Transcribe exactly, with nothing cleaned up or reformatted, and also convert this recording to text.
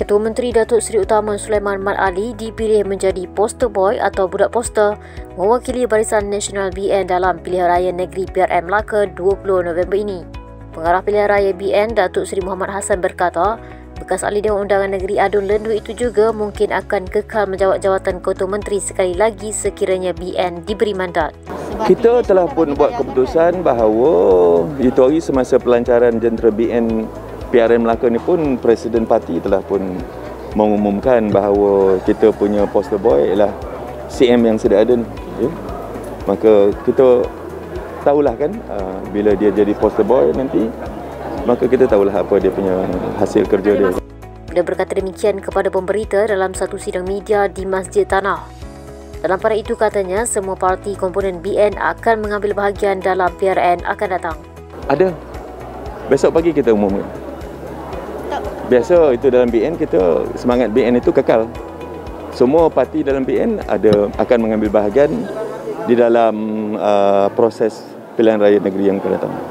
Ketua Menteri Datuk Seri Utama Sulaiman Mat Ali dipilih menjadi poster boy atau budak poster mewakili Barisan Nasional B N dalam Pilihan Raya Negeri P R M Melaka dua puluh November ini. Pengarah Pilihan Raya B N Datuk Seri Muhammad Hassan berkata, bekas ahli Dewan Undangan Negeri Adun Lendu itu juga mungkin akan kekal menjawat jawatan Ketua Menteri sekali lagi sekiranya B N diberi mandat. Kita telah pun buat keputusan bahawa itu hari semasa pelancaran jentera B N P R M Melaka ni pun Presiden Parti telah pun mengumumkan bahawa kita punya poster boy ialah C M yang sedia ada. Ya? Maka kita tahulah kan bila dia jadi poster boy nanti, maka kita tahulah apa dia punya hasil kerja dia. Dia berkata demikian kepada pemberita dalam satu sidang media di Masjid Tanah. Dalam pada itu katanya, semua parti komponen B N akan mengambil bahagian dalam P R N akan datang. Ada. Besok pagi kita umumkan. Biasa itu dalam B N kita, semangat B N itu kekal. Semua parti dalam B N ada akan mengambil bahagian di dalam uh, proses pilihan raya negeri yang akan datang.